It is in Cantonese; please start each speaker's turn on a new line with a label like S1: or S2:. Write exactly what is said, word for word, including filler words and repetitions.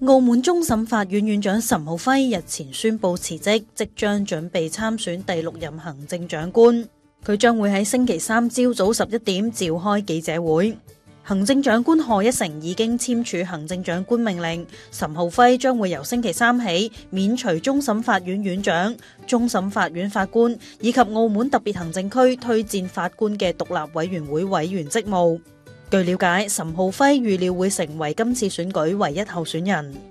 S1: 澳門終審法院院長岑敖暉日前宣布辭職，即將準備參選第六任行政長官。佢將會喺星期三朝早十一點召開記者會。行政長官賀一誠已經簽署行政長官命令，岑敖暉將會由星期三起免除終審法院院長、終審法院法官以及澳門特別行政區推薦法官嘅獨立委員會委員職務。據了解，岑敖暉預料會成為今次選舉唯一候選人。